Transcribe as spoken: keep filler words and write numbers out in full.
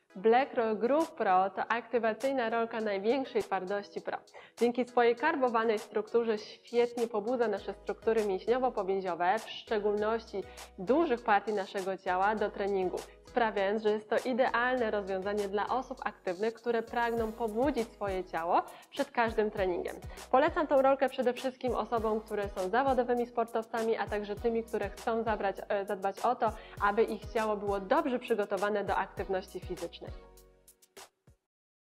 Black Roll Groove Pro to aktywacyjna rolka największej twardości Pro. Dzięki swojej karbowanej strukturze świetnie pobudza nasze struktury mięśniowo-powięziowe, w szczególności dużych partii naszego ciała do treningu, sprawiając, że jest to idealne rozwiązanie dla osób aktywnych, które pragną pobudzić swoje ciało przed każdym treningiem. Polecam tą rolkę przede wszystkim osobom, które są zawodowymi sportowcami, a także tymi, które chcą zabrać, zadbać o to, aby ich ciało było dobrze przygotowane do aktywności fizycznej.